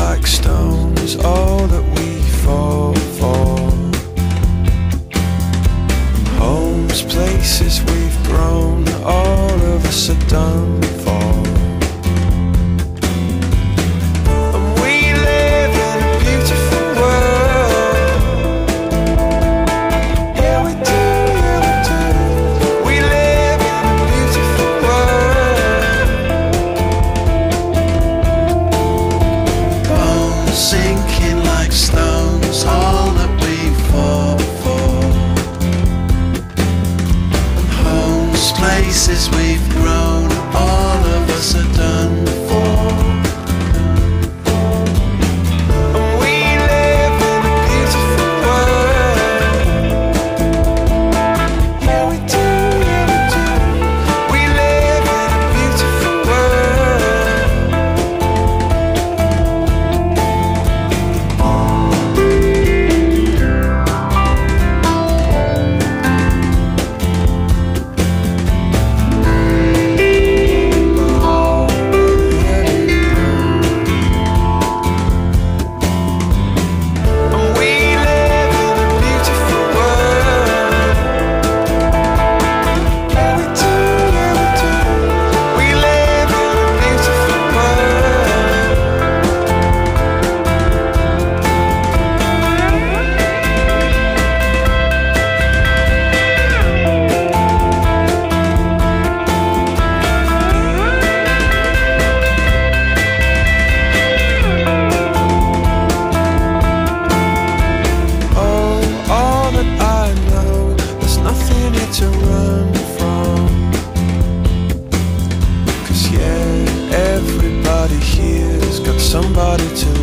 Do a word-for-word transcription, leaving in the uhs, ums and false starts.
like stones, all that we fall for. Homes, places we've grown, all of us are done for. And we live in a beautiful world. Yeah, we do, yeah, we do. We live in a beautiful world. Bones sinking like stones, all that we fall for. Places we've grown, all of us are done for. And we live in a beautiful world. Yeah, we do, yeah, we do. We live in a beautiful to run from. 'Cause yeah, everybody here's got somebody to